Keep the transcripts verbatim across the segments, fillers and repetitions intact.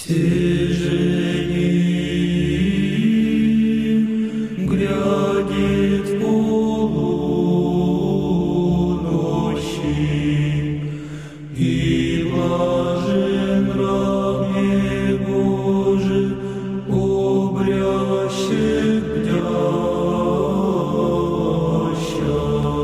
Стяжением грядет полуночи, и блажен раб Божий, обрящет бдяща.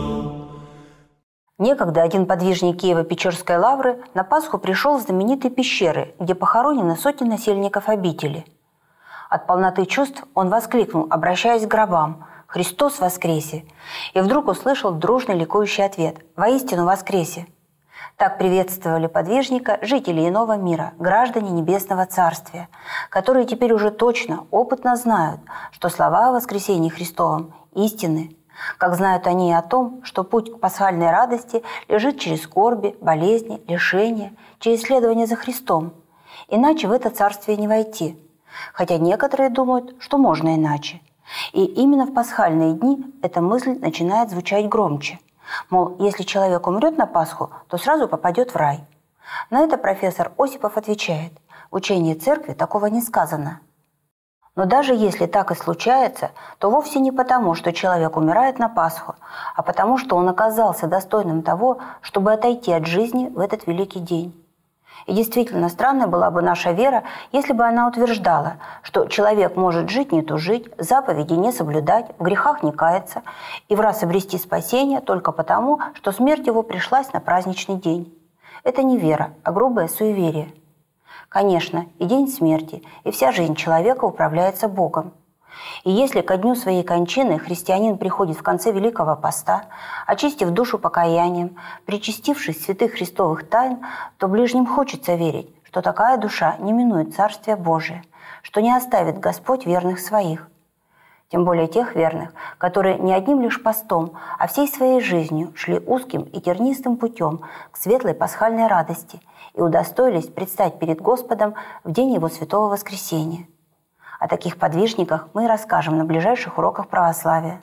Некогда один подвижник Киево-Печерской лавры на Пасху пришел в знаменитые пещеры, где похоронены сотни насельников обители. От полноты чувств он воскликнул, обращаясь к гробам: «Христос воскресе!» И вдруг услышал дружный ликующий ответ: «Воистину воскресе!» Так приветствовали подвижника жители иного мира, граждане Небесного Царствия, которые теперь уже точно, опытно знают, что слова о воскресении Христовом истинны, как знают они и о том, что путь к пасхальной радости лежит через скорби, болезни, лишения, через следование за Христом. Иначе в это царствие не войти. Хотя некоторые думают, что можно иначе. И именно в пасхальные дни эта мысль начинает звучать громче. Мол, если человек умрет на Пасху, то сразу попадет в рай. На это профессор Осипов отвечает: в учении церкви такого не сказано. Но даже если так и случается, то вовсе не потому, что человек умирает на Пасху, а потому, что он оказался достойным того, чтобы отойти от жизни в этот великий день. И действительно, странной была бы наша вера, если бы она утверждала, что человек может жить не тужить, заповеди не соблюдать, в грехах не каяться и враз обрести спасение только потому, что смерть его пришлась на праздничный день. Это не вера, а грубое суеверие. Конечно, и день смерти, и вся жизнь человека управляется Богом. И если ко дню своей кончины христианин приходит в конце Великого Поста, очистив душу покаянием, причастившись святых христовых тайн, то ближним хочется верить, что такая душа не минует Царствия Божия, что не оставит Господь верных своих. Тем более тех верных, которые не одним лишь постом, а всей своей жизнью шли узким и тернистым путем к светлой пасхальной радости и удостоились предстать перед Господом в день Его святого воскресения. О таких подвижниках мы и расскажем на ближайших уроках православия.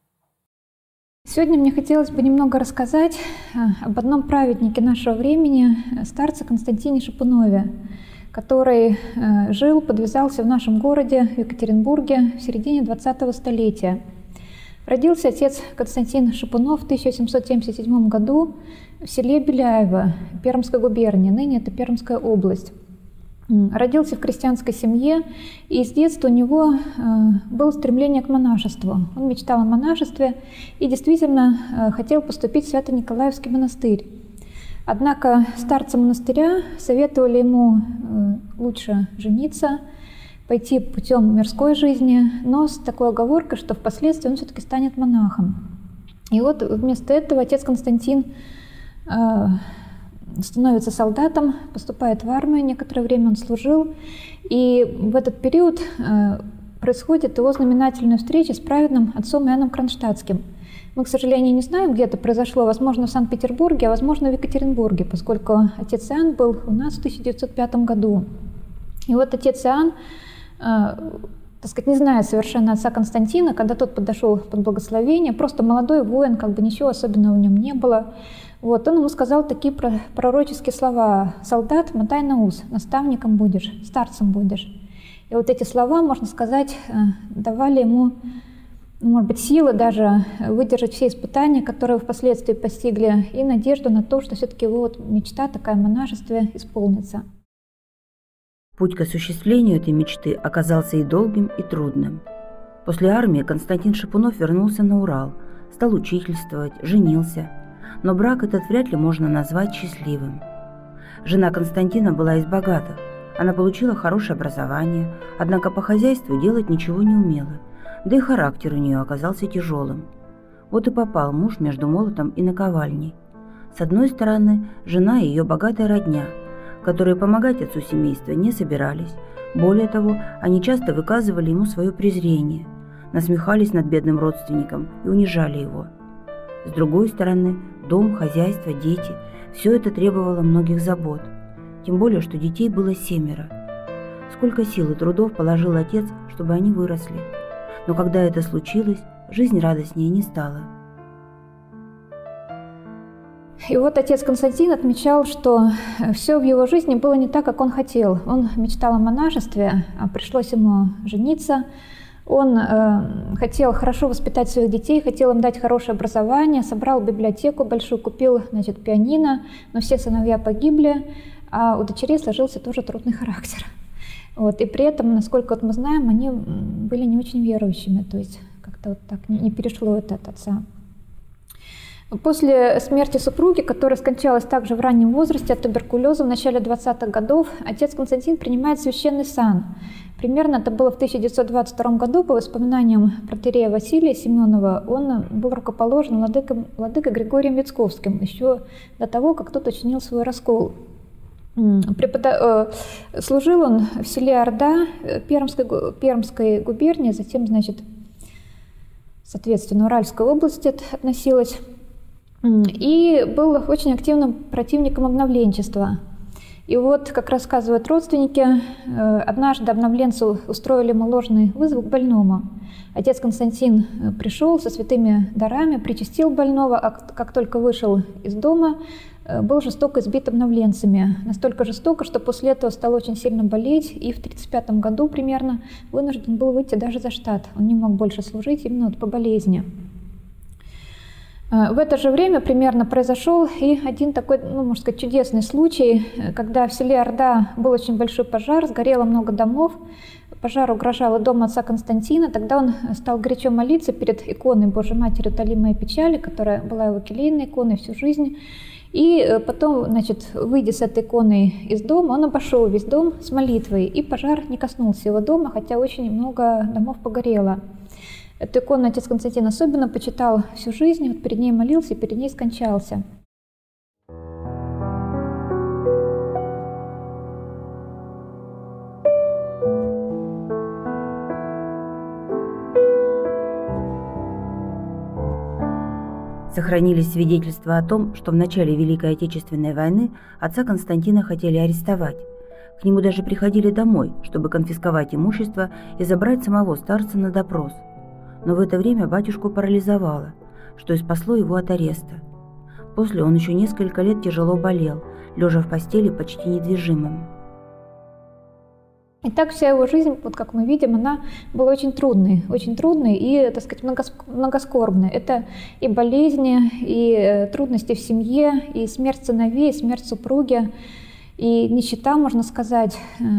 Сегодня мне хотелось бы немного рассказать об одном праведнике нашего времени, старце Константине Шипунове, который жил, подвязался в нашем городе, в Екатеринбурге, в середине двадцатого столетия. Родился отец Константин Шипунов в тысяча семьсот семьдесят седьмом году в селе Беляево Пермской губернии, ныне это Пермская область. Родился в крестьянской семье, и с детства у него было стремление к монашеству. Он мечтал о монашестве и действительно хотел поступить в Свято-Николаевский монастырь. Однако старцы монастыря советовали ему лучше жениться, пойти путем мирской жизни, но с такой оговоркой, что впоследствии он все-таки станет монахом. И вот вместо этого отец Константин становится солдатом, поступает в армию, некоторое время он служил, и в этот период происходит его знаменательная встреча с праведным отцом Иоанном Кронштадтским. Мы, к сожалению, не знаем, где это произошло, возможно, в Санкт-Петербурге, а возможно, в Екатеринбурге, поскольку отец Иоанн был у нас в тысяча девятьсот пятом году. И вот отец Иоанн, так сказать, не зная совершенно отца Константина, когда тот подошел под благословение, просто молодой воин, как бы ничего особенного в нем не было, вот, он ему сказал такие пророческие слова: «Солдат, мотай на ус, наставником будешь, старцем будешь». И вот эти слова, можно сказать, давали ему, может быть, силы даже выдержать все испытания, которые впоследствии постигли, и надежду на то, что все-таки его вот мечта, такая монашестве, исполнится. Путь к осуществлению этой мечты оказался и долгим, и трудным. После армии Константин Шипунов вернулся на Урал, стал учительствовать, женился. Но брак этот вряд ли можно назвать счастливым. Жена Константина была из богатых. Она получила хорошее образование, однако по хозяйству делать ничего не умела, да и характер у нее оказался тяжелым. Вот и попал муж между молотом и наковальней. С одной стороны, жена и ее богатая родня, которые помогать отцу семейства не собирались. Более того, они часто выказывали ему свое презрение, насмехались над бедным родственником и унижали его. С другой стороны, дом, хозяйство, дети – все это требовало многих забот. Тем более, что детей было семеро. Сколько сил и трудов положил отец, чтобы они выросли. Но когда это случилось, жизнь радостнее не стала. И вот отец Константин отмечал, что все в его жизни было не так, как он хотел. Он мечтал о монашестве, а пришлось ему жениться. Он э, хотел хорошо воспитать своих детей, хотел им дать хорошее образование, собрал библиотеку большую, купил, значит, пианино, но все сыновья погибли, а у дочерей сложился тоже трудный характер. Вот. И при этом, насколько вот мы знаем, они были не очень верующими, то есть как-то вот так не перешло это от отца. После смерти супруги, которая скончалась также в раннем возрасте от туберкулеза в начале двадцатых годов, отец Константин принимает священный сан. Примерно это было в тысяча девятьсот двадцать втором году, по воспоминаниям протоиерея Василия Семенова, он был рукоположен владыкой, владыкой Григорием Вицковским еще до того, как тот учинил свой раскол. Препода... Служил он в селе Орда Пермской, Пермской губернии, затем, значит, соответственно, Уральской области относилась, и был очень активным противником обновленчества. И вот, как рассказывают родственники, однажды обновленцы устроили ему ложный вызов к больному. Отец Константин пришел со святыми дарами, причастил больного, а как только вышел из дома, был жестоко избит обновленцами. Настолько жестоко, что после этого стал очень сильно болеть, и в тридцать пятом году примерно вынужден был выйти даже за штат. Он не мог больше служить именно вот по болезни. В это же время примерно произошел и один такой, ну, можно сказать, чудесный случай, когда в селе Орда был очень большой пожар, сгорело много домов, пожар угрожал и дому отца Константина, тогда он стал горячо молиться перед иконой Божьей Матери Утолимой печали, которая была его келейной иконой всю жизнь, и потом, значит, выйдя с этой иконой из дома, он обошел весь дом с молитвой, и пожар не коснулся его дома, хотя очень много домов погорело. Эту икону отец Константин особенно почитал всю жизнь, вот перед ней молился и перед ней скончался. Сохранились свидетельства о том, что в начале Великой Отечественной войны отца Константина хотели арестовать. К нему даже приходили домой, чтобы конфисковать имущество и забрать самого старца на допрос. Но в это время батюшку парализовало, что и спасло его от ареста. После он еще несколько лет тяжело болел, лежа в постели почти недвижимым. И так вся его жизнь, вот как мы видим, она была очень трудной, очень трудной и, так сказать, многоскорбной. Это и болезни, и трудности в семье, и смерть сыновей, и смерть супруги, и нищета, можно сказать.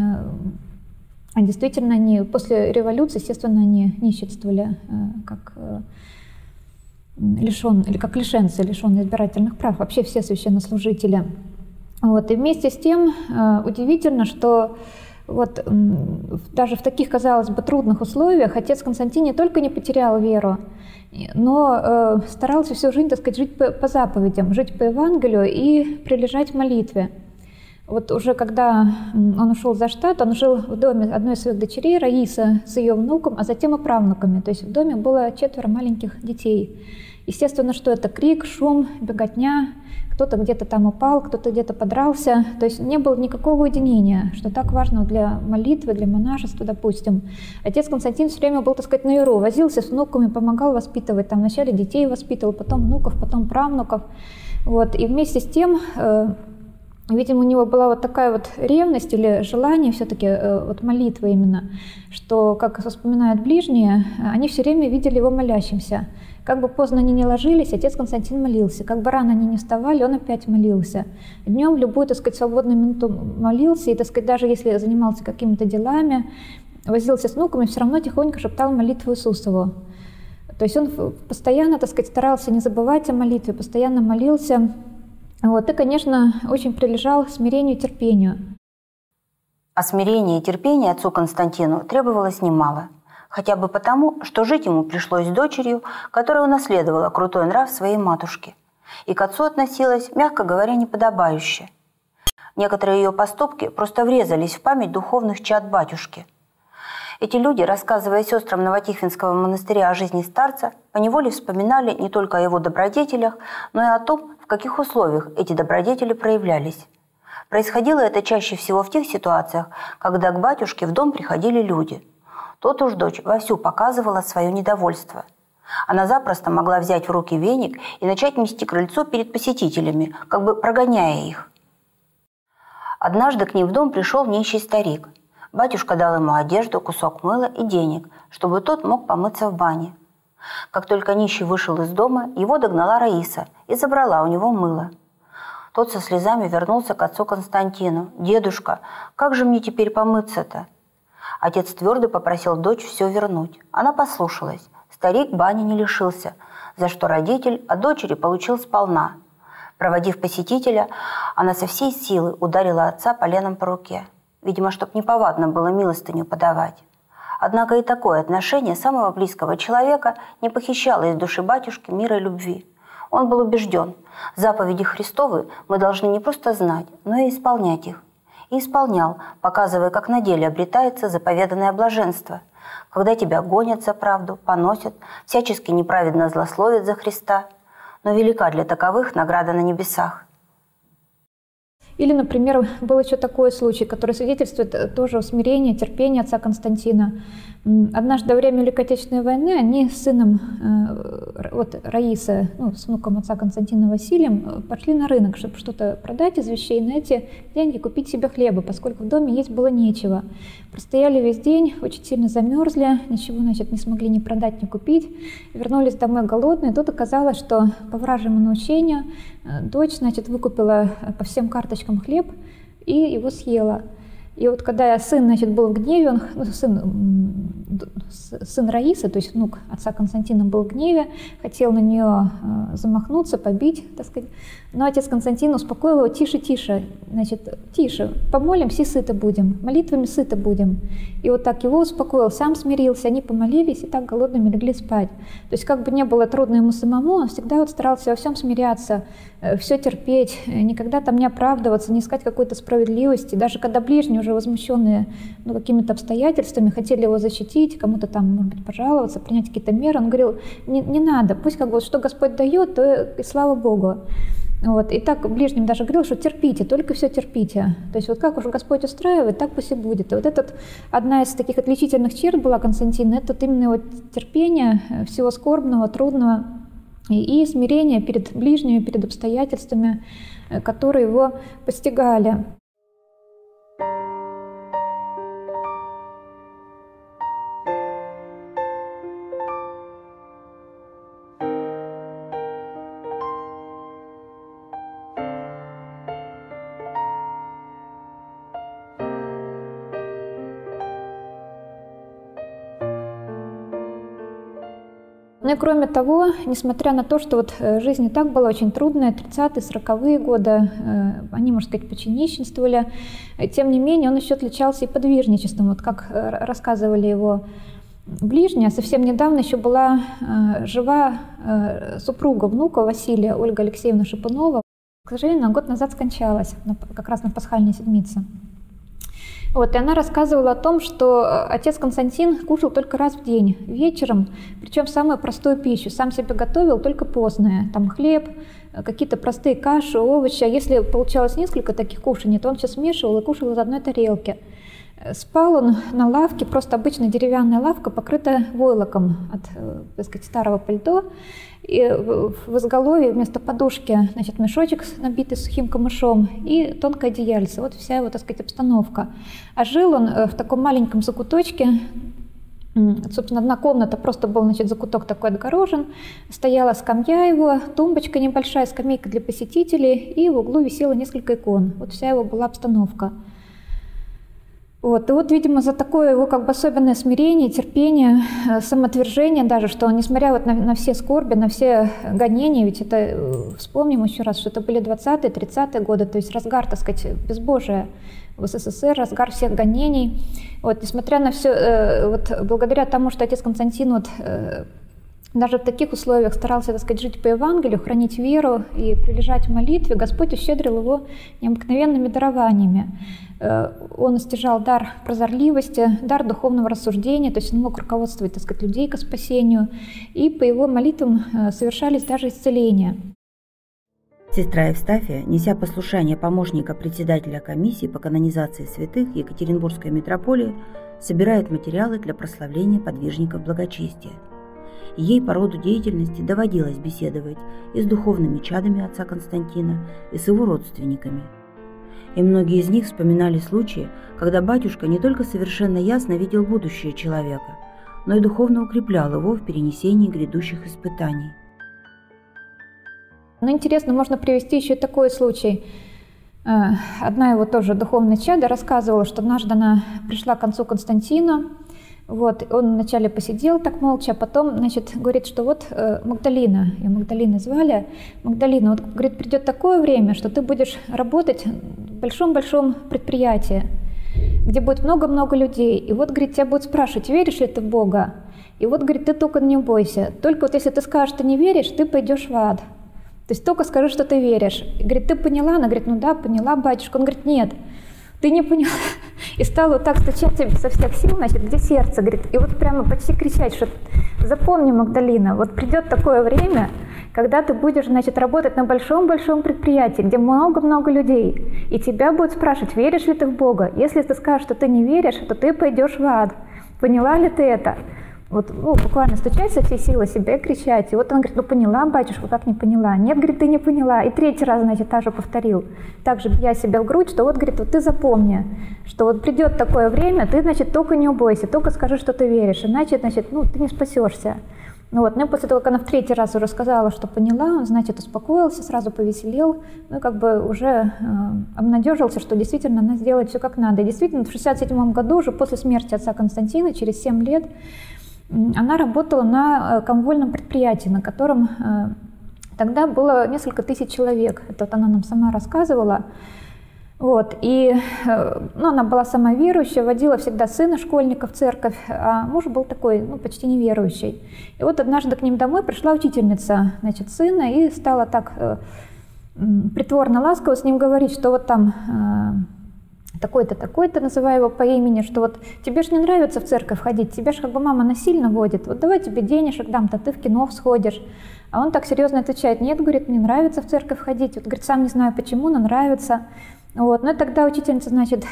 А действительно, они после революции, естественно, они нищетствовали как, лишен, или как лишенцы, лишенные избирательных прав, вообще все священнослужители. Вот. И вместе с тем удивительно, что вот даже в таких, казалось бы, трудных условиях отец Константин не только не потерял веру, но старался всю жизнь, так сказать, жить по, по заповедям, жить по Евангелию и прилежать в молитве. Вот уже когда он ушел за штат, он жил в доме одной из своих дочерей, Раиса, с ее внуком, а затем и правнуками. То есть в доме было четверо маленьких детей. Естественно, что это крик, шум, беготня, кто-то где-то там упал, кто-то где-то подрался. То есть не было никакого уединения, что так важно для молитвы, для монашества, допустим. Отец Константин все время был, так сказать, на яру, возился с внуками, помогал воспитывать. Там вначале детей воспитывал, потом внуков, потом правнуков. Вот. И вместе с тем... Видимо, у него была вот такая вот ревность или желание все-таки, вот молитва именно, что, как вспоминают ближние, они все время видели его молящимся. Как бы поздно они не ложились, отец Константин молился. Как бы рано они не вставали, он опять молился. Днем в любую, так сказать, свободную минуту молился, и, так сказать, даже если занимался какими-то делами, возился с внуками, все равно тихонько шептал молитву Иисусову. То есть он постоянно, так сказать, старался не забывать о молитве, постоянно молился. Вот, и, конечно, очень прилежал смирению и терпению. А смирение и терпение отцу Константину требовалось немало. Хотя бы потому, что жить ему пришлось с дочерью, которая унаследовала крутой нрав своей матушки. И к отцу относилась, мягко говоря, неподобающе. Некоторые ее поступки просто врезались в память духовных чад батюшки. Эти люди, рассказывая сестрам Новотихвинского монастыря о жизни старца, поневоле вспоминали не только о его добродетелях, но и о том, в каких условиях эти добродетели проявлялись. Происходило это чаще всего в тех ситуациях, когда к батюшке в дом приходили люди. Тут уж дочь вовсю показывала свое недовольство. Она запросто могла взять в руки веник и начать мести крыльцо перед посетителями, как бы прогоняя их. Однажды к ней в дом пришел нищий старик. Батюшка дал ему одежду, кусок мыла и денег, чтобы тот мог помыться в бане. Как только нищий вышел из дома, его догнала Раиса и забрала у него мыло. Тот со слезами вернулся к отцу Константину. «Дедушка, как же мне теперь помыться-то?» Отец твердо попросил дочь все вернуть. Она послушалась. Старик бани не лишился, за что родитель от дочери получил сполна. Проводив посетителя, она со всей силы ударила отца поленом по руке. Видимо, чтоб неповадно было милостыню подавать. Однако и такое отношение самого близкого человека не похищало из души батюшки мира и любви. Он был убежден, заповеди Христовы мы должны не просто знать, но и исполнять их. И исполнял, показывая, как на деле обретается заповеданное блаженство, когда тебя гонят за правду, поносят, всячески неправедно злословят за Христа, но велика для таковых награда на небесах. Или, например, был еще такой случай, который свидетельствует тоже о смирении, терпении отца Константина. Однажды во время Великой Отечественной войны они с сыном вот, Раисы, ну, с внуком отца Константина Василием, пошли на рынок, чтобы что-то продать из вещей, на эти деньги купить себе хлеба, поскольку в доме есть было нечего. Простояли весь день, очень сильно замерзли, ничего, значит, не смогли ни продать, ни купить. Вернулись домой голодные. Тут оказалось, что по вражьему научению дочь, значит, выкупила по всем карточкам хлеб и его съела. И вот когда сын, значит, был в гневе, он, ну, сын, сын Раисы, то есть внук отца Константина, был в гневе, хотел на нее э, замахнуться, побить, так сказать. Но отец Константин успокоил его: тише, тише, значит, тише, помолимся и сыто будем, молитвами сыто будем. И вот так его успокоил, сам смирился, они помолились и так голодными легли спать. То есть как бы не было трудно ему самому, он всегда вот старался во всем смиряться, э, все терпеть, никогда там не оправдываться, не искать какой-то справедливости. Даже когда ближние, уже возмущенные, ну, какими-то обстоятельствами, хотели его защитить, кому-то там, может быть, пожаловаться, принять какие-то меры, он говорил: не, не надо, пусть как бы что Господь дает, то и слава Богу. Вот. И так ближним даже говорил, что терпите, только все терпите. То есть вот как уж Господь устраивает, так пусть и будет. И вот этот, одна из таких отличительных черт была Константина, это вот именно вот терпение всего скорбного, трудного и, и смирение перед ближними, перед обстоятельствами, которые его постигали. Ну и кроме того, несмотря на то, что вот жизнь и так была очень трудная, тридцатые, сороковые годы, они, можно сказать, починищенствовали, тем не менее он еще отличался и подвижничеством. Вот как рассказывали его ближние, совсем недавно еще была жива супруга внука Василия, Ольга Алексеевна Шипунова. К сожалению, она год назад скончалась, как раз на Пасхальной седмице. Вот, и она рассказывала о том, что отец Константин кушал только раз в день, вечером, причем самую простую пищу, сам себе готовил только постное, там хлеб, какие-то простые каши, овощи, а если получалось несколько таких кушаний, то он все смешивал и кушал из одной тарелки. Спал он на лавке, просто обычная деревянная лавка, покрытая войлоком от, так сказать, старого пальто. И в изголовье вместо подушки, значит, мешочек, набитый сухим камышом, и тонкое одеяльце. Вот вся его, так сказать, обстановка. А жил он в таком маленьком закуточке. Собственно, одна комната, просто был, значит, закуток такой отгорожен. Стояла скамья его, тумбочка небольшая, скамейка для посетителей, и в углу висело несколько икон. Вот вся его была обстановка. Вот. И вот, видимо, за такое его как бы особенное смирение, терпение, самоотвержение даже, что несмотря вот на, на все скорби, на все гонения, ведь это, вспомним еще раз, что это были двадцатые, тридцатые годы, то есть разгар, так сказать, безбожия в СССР, разгар всех гонений. Вот, несмотря на все, вот, благодаря тому, что отец Константин вот, даже в таких условиях старался, так сказать, жить по Евангелию, хранить веру и прилежать в молитве, Господь ущедрил его необыкновенными дарованиями. Он стяжал дар прозорливости, дар духовного рассуждения, то есть он мог руководствовать, так сказать, людей ко спасению, и по его молитвам совершались даже исцеления. Сестра Евстафия, неся послушание помощника председателя комиссии по канонизации святых Екатеринбургской митрополии, собирает материалы для прославления подвижников благочестия. и ей по роду деятельности доводилось беседовать и с духовными чадами отца Константина, и с его родственниками. И многие из них вспоминали случаи, когда батюшка не только совершенно ясно видел будущее человека, но и духовно укреплял его в перенесении грядущих испытаний. Ну, интересно, можно привести еще такой случай. Одна его тоже духовная чада рассказывала, что однажды она пришла к отцу Константину. Вот, он вначале посидел так молча, а потом, значит, говорит, что вот э, Магдалина, ее Магдалиной звали, Магдалина, вот, говорит, придет такое время, что ты будешь работать в большом-большом предприятии, где будет много-много людей, и вот, говорит, тебя будут спрашивать, веришь ли ты в Бога? И вот, говорит, ты только не бойся, только вот если ты скажешь, что не веришь, ты пойдешь в ад. То есть только скажи, что ты веришь. И, говорит, ты поняла? Она говорит, ну да, поняла, батюшка. Он говорит, нет, ты не поняла. И стал вот так стучать себе со всех сил, значит, где сердце, говорит, и вот прямо почти кричать, что запомни, Магдалина, вот придет такое время, когда ты будешь, значит, работать на большом-большом предприятии, где много-много людей, и тебя будут спрашивать, веришь ли ты в Бога. Если ты скажешь, что ты не веришь, то ты пойдешь в ад. Поняла ли ты это? Вот, ну, буквально стучать со всей силы себе и кричать. И вот он говорит, ну поняла, батюшка, как не поняла? Нет, говорит, ты не поняла. И третий раз, значит, также повторил. Также бья себя в грудь, что вот, говорит, вот ты запомни, что вот придет такое время, ты, значит, только не убойся, только скажи, что ты веришь, иначе, значит, ну, ты не спасешься. Ну вот, ну, после того, как она в третий раз уже сказала, что поняла, он, значит, успокоился, сразу повеселел, ну, как бы уже э, обнадежился, что действительно она сделает все как надо. И действительно, в шестьдесят седьмом году, уже после смерти отца Константина, через семь лет, она работала на комвольном предприятии, на котором тогда было несколько тысяч человек. Это вот она нам сама рассказывала. Вот. И ну, она была сама верующая, водила всегда сына школьника в церковь, а муж был такой, ну, почти неверующий. И вот однажды к ним домой пришла учительница, значит, сына, и стала так э, притворно ласково с ним говорить, что вот там... Э, такой-то, такой-то, называя его по имени, что вот тебе ж не нравится в церковь ходить, тебя ж как бы мама насильно водит, вот давай тебе денежек дам-то, ты в кино сходишь. А он так серьезно отвечает, нет, говорит, мне нравится в церковь ходить, вот, говорит, сам не знаю почему, но нравится. Вот. Ну и тогда учительница, значит,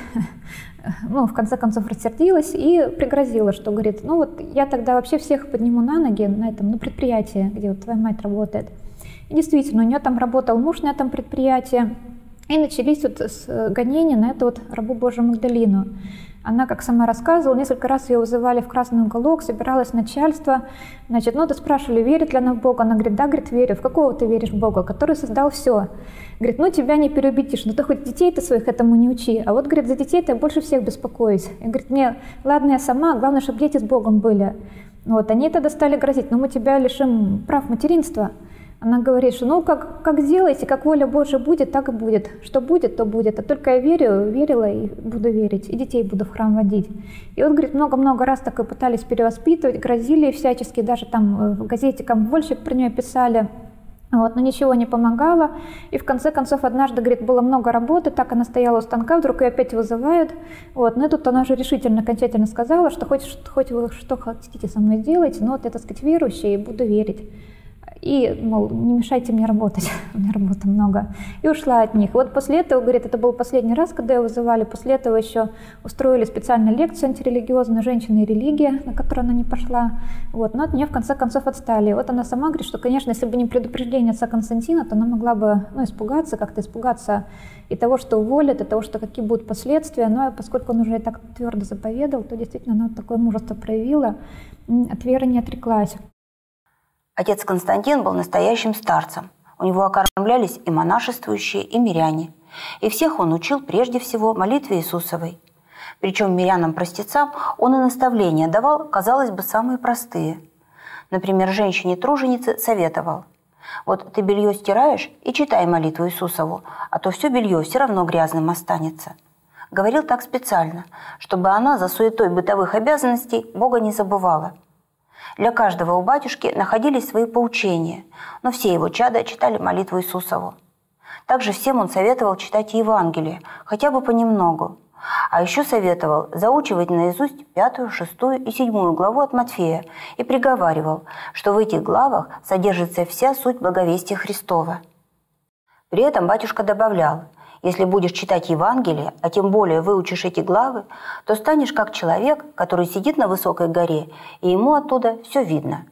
ну, в конце концов рассердилась и пригрозила, что, говорит, ну вот я тогда вообще всех подниму на ноги на этом, на предприятии, где вот твоя мать работает. И действительно, у нее там работал муж на этом предприятии, и начались вот гонения на эту вот рабу Божию Магдалину. Она, как сама рассказывала, несколько раз ее вызывали в красный уголок, собиралось начальство. Значит, ну, то спрашивали, верит ли она в Бога. Она говорит, да, говорит, верю. В какого ты веришь в Бога, который создал все? Говорит, ну, тебя не переубедишь, но ты хоть детей-то своих этому не учи. А вот, говорит, за детей-то я больше всех беспокоюсь. И говорит, мне, ладно, я сама, главное, чтобы дети с Богом были. Вот, они тогда стали грозить, ну, мы тебя лишим прав материнства. Она говорит, что ну как, как сделаете, как воля Божия будет, так и будет. Что будет, то будет. А только я верю, верила и буду верить. И детей буду в храм водить. И вот, говорит, много-много раз так и пытались перевоспитывать, грозили всячески. Даже там в газете «Комвольщик» про нее писали. Вот, но ничего не помогало. И в конце концов однажды, говорит, было много работы, так она стояла у станка, вдруг ее опять вызывают. Вот, ну и тут она уже решительно, окончательно сказала, что хоть, хоть вы что хотите со мной сделать, но вот я, так сказать, верующая и буду верить. И, мол, не мешайте мне работать, у меня работы много. И ушла от них. Вот после этого, говорит, это был последний раз, когда ее вызывали. После этого еще устроили специальную лекцию антирелигиозную «Женщина и религия», на которую она не пошла. Вот. Но от нее в конце концов отстали. И вот она сама говорит, что, конечно, если бы не предупреждение отца Константина, то она могла бы ну, испугаться, как-то испугаться и того, что уволят, и того, что какие будут последствия. Но поскольку он уже и так твердо заповедал, то действительно она вот такое мужество проявила, от веры не отреклась. Отец Константин был настоящим старцем. У него окормлялись и монашествующие, и миряне. И всех он учил прежде всего молитве Иисусовой. Причем мирянам-простецам он и наставления давал, казалось бы, самые простые. Например, женщине-труженице советовал: вот ты белье стираешь и читай молитву Иисусову, а то все белье все равно грязным останется. Говорил так специально, чтобы она за суетой бытовых обязанностей Бога не забывала. Для каждого у батюшки находились свои поучения, но все его чада читали молитву Иисусову. Также всем он советовал читать Евангелие, хотя бы понемногу. А еще советовал заучивать наизусть пятую, шестую и седьмую главу от Матфея и приговаривал, что в этих главах содержится вся суть благовестия Христова. При этом батюшка добавлял: если будешь читать Евангелие, а тем более выучишь эти главы, то станешь как человек, который сидит на высокой горе, и ему оттуда все видно.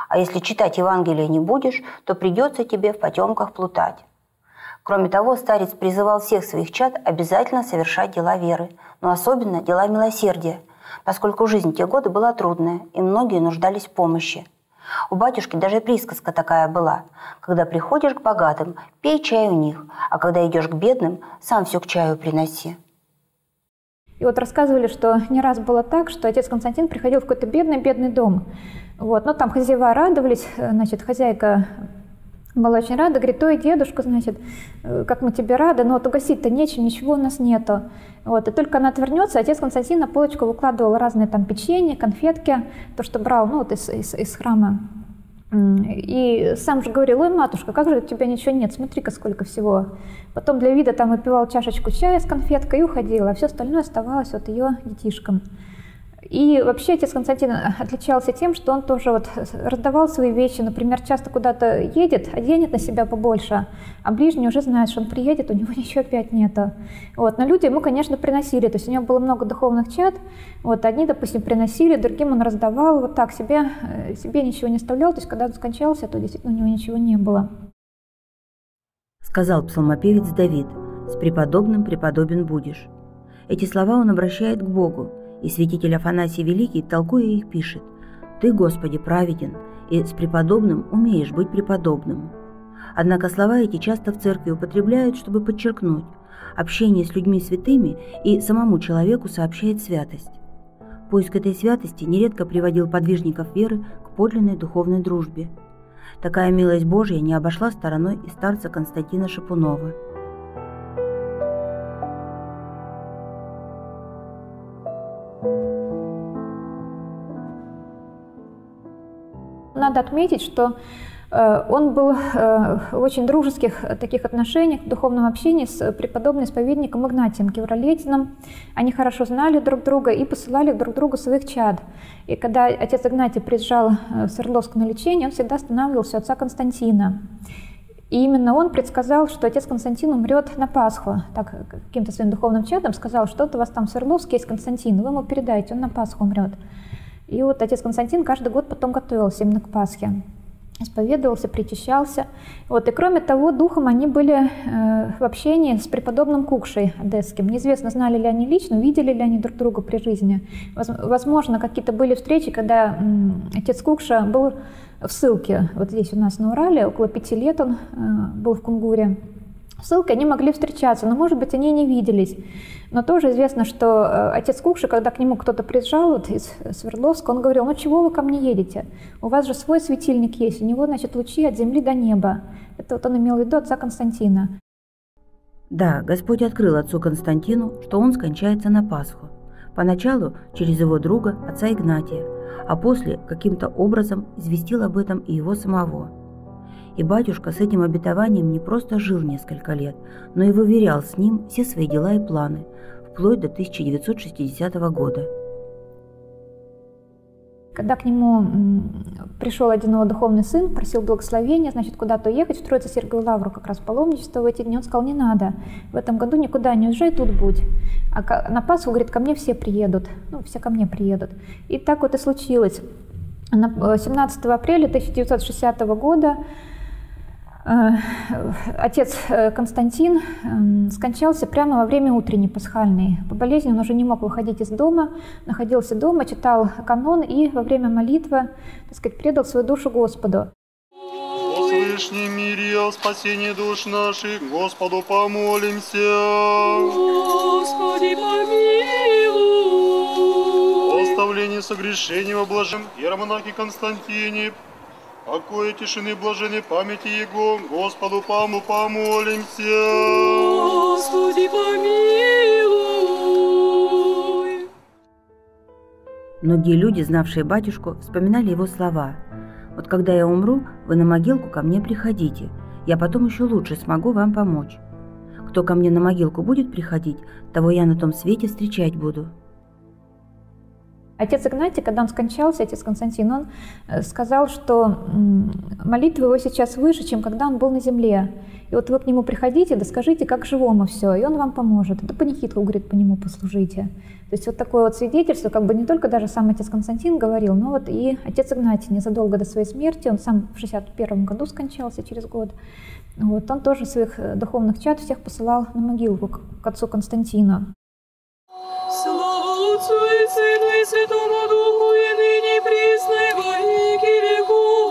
А если читать Евангелие не будешь, то придется тебе в потемках плутать. Кроме того, старец призывал всех своих чад обязательно совершать дела веры, но особенно дела милосердия, поскольку жизнь в те годы была трудная, и многие нуждались в помощи. У батюшки даже присказка такая была: когда приходишь к богатым, пей чай у них, а когда идешь к бедным, сам все к чаю приноси. И вот рассказывали, что не раз было так, что отец Константин приходил в какой-то бедный-бедный дом. Вот. Но там хозяева радовались, значит, хозяйка была очень рада, говорит: ой, дедушка, значит, как мы тебе рады, но вот угостить-то нечем, ничего у нас нету. Вот. И только она отвернется, отец Константин на полочку выкладывал разные там печенья, конфетки, то, что брал, ну, вот из, из, из храма. И сам же говорил: ой, матушка, как же у тебя ничего нет, смотри-ка, сколько всего. Потом для вида там выпивал чашечку чая с конфеткой и уходил, а все остальное оставалось вот ее детишкам. И вообще отец Константин отличался тем, что он тоже вот раздавал свои вещи, например, часто куда-то едет, оденет на себя побольше, а ближний уже знает, что он приедет, у него ничего опять нету. Вот. Но люди ему, конечно, приносили, то есть у него было много духовных чад, вот, одни, допустим, приносили, другим он раздавал, вот так, себе, себе ничего не оставлял, то есть когда он скончался, то действительно у него ничего не было. Сказал псалмопевец Давид: «С преподобным преподобен будешь». Эти слова он обращает к Богу, и святитель Афанасий Великий, толкуя их, пишет: «Ты, Господи, праведен, и с преподобным умеешь быть преподобным». Однако слова эти часто в церкви употребляют, чтобы подчеркнуть: общение с людьми святыми и самому человеку сообщает святость. Поиск этой святости нередко приводил подвижников веры к подлинной духовной дружбе. Такая милость Божья не обошла стороной и старца Константина Шапунова. Надо отметить, что э, он был э, в очень дружеских таких отношениях, в духовном общении с преподобным исповедником Игнатием Кевролетиным. Они хорошо знали друг друга и посылали друг другу своих чад. И когда отец Игнатий приезжал в Свердловск на лечение, он всегда останавливался у отца Константина. И именно он предсказал, что отец Константин умрет на Пасху. Так, каким-то своим духовным чадом сказал: что-то у вас там в Свердловске есть Константин, вы ему передайте, он на Пасху умрет. И вот отец Константин каждый год потом готовился именно к Пасхе. Исповедовался, причащался. Вот. И кроме того, духом они были э, в общении с преподобным Кукшей одесским. Неизвестно, знали ли они лично, видели ли они друг друга при жизни. Возможно, какие-то были встречи, когда м, отец Кукша был в ссылке. Вот здесь у нас на Урале, около пяти лет он э, был в Кунгуре. В ссылке они могли встречаться, но, может быть, они не виделись. Но тоже известно, что отец Кукша, когда к нему кто-то приезжал вот из Свердловска, он говорил: ну чего вы ко мне едете? У вас же свой светильник есть, у него, значит, лучи от земли до неба. Это вот он имел в виду отца Константина. Да, Господь открыл отцу Константину, что он скончается на Пасху. Поначалу через его друга, отца Игнатия, а после каким-то образом известил об этом и его самого. И батюшка с этим обетованием не просто жил несколько лет, но и выверял с ним все свои дела и планы, вплоть до тысяча девятьсот шестидесятого года. Когда к нему пришел один его духовный сын, просил благословения, значит, куда-то уехать, в Троице-Сергиеву лавру, как раз паломничество в эти дни, он сказал: не надо, в этом году никуда не уезжай, тут будь. А на Пасху, говорит, ко мне все приедут, ну, все ко мне приедут. И так вот и случилось. семнадцатого апреля тысяча девятьсот шестидесятого года отец Константин скончался прямо во время утренней пасхальной. По болезни он уже не мог выходить из дома, находился дома, читал канон и во время молитвы, так сказать, предал свою душу Господу. О свышнем мире, о спасении душ наших, Господу помолимся. Господи, помилуй. О оставлении согрешений во блаженном иеромонахе Константине, покоя, тишины, блаженной памяти Его, Господу помолимся. Господи, помилуй. Многие люди, знавшие батюшку, вспоминали его слова: «Вот когда я умру, вы на могилку ко мне приходите, я потом еще лучше смогу вам помочь. Кто ко мне на могилку будет приходить, того я на том свете встречать буду». Отец Игнатий, когда он скончался, отец Константин, он сказал, что молитва его сейчас выше, чем когда он был на земле. И вот вы к нему приходите, да скажите, как живому все, и он вам поможет. Да панихидку, говорит, по нему послужите. То есть вот такое вот свидетельство, как бы не только даже сам отец Константин говорил, но вот и отец Игнатий незадолго до своей смерти, он сам в шестьдесят первом году скончался, через год, вот, он тоже своих духовных чад всех посылал на могилку к отцу Константину. Слава Отцу и Сыну и Святому Духу, и ныне и присно, и во веки веков.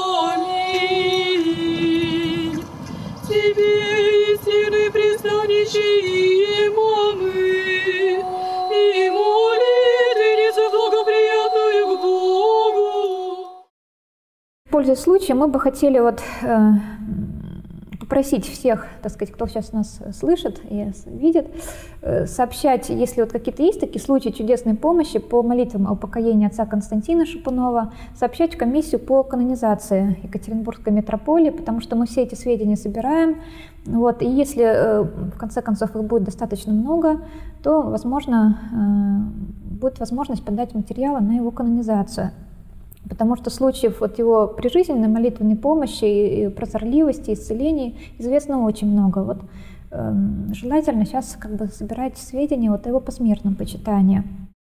Аминь. Тебе истинный пристанище има мы, и молитвенница благоприятную к Богу. Пользуясь случаем, мы бы хотели вот э, попросить всех, так сказать, кто сейчас нас слышит и видит, сообщать, если вот какие-то есть такие случаи чудесной помощи по молитвам о покаянии отца Константина Шипунова, сообщать в комиссию по канонизации Екатеринбургской митрополии, потому что мы все эти сведения собираем. Вот, и если в конце концов их будет достаточно много, то, возможно, будет возможность подать материалы на его канонизацию. Потому что случаев вот его прижизненной молитвенной помощи, и прозорливости, исцелений известно очень много. Вот, э, желательно сейчас как бы собирать сведения вот о его посмертном почитании.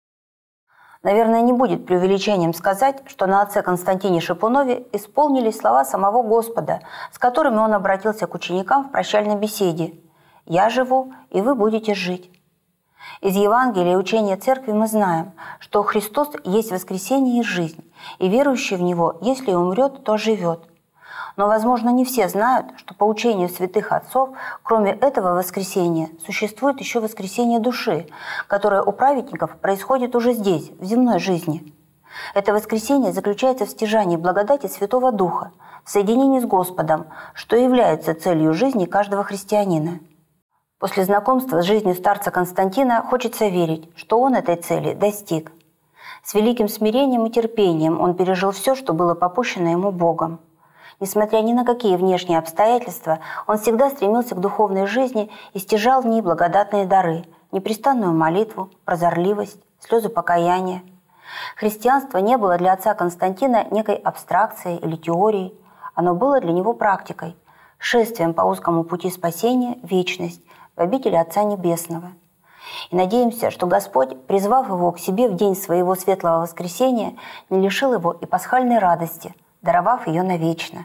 Наверное, не будет преувеличением сказать, что на отце Константине Шипунове исполнились слова самого Господа, с которыми он обратился к ученикам в прощальной беседе: «Я живу, и вы будете жить». Из Евангелия и учения Церкви мы знаем, что Христос есть воскресение и жизнь, и верующий в Него, если умрет, то живет. Но, возможно, не все знают, что по учению святых отцов, кроме этого воскресения, существует еще воскресение души, которое у праведников происходит уже здесь, в земной жизни. Это воскресение заключается в стяжании благодати Святого Духа, в соединении с Господом, что является целью жизни каждого христианина. После знакомства с жизнью старца Константина хочется верить, что он этой цели достиг. С великим смирением и терпением он пережил все, что было попущено ему Богом. Несмотря ни на какие внешние обстоятельства, он всегда стремился к духовной жизни и стяжал в ней благодатные дары, непрестанную молитву, прозорливость, слезы покаяния. Христианство не было для отца Константина некой абстракцией или теорией, оно было для него практикой, шествием по узкому пути спасения в вечность, в обители Отца Небесного. И надеемся, что Господь, призвав его к себе в день своего светлого воскресения, не лишил его и пасхальной радости, даровав ее навечно.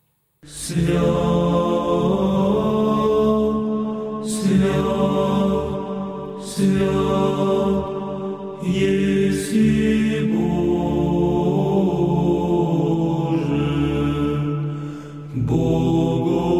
Свят, свят, свят, еси Боже, Богу.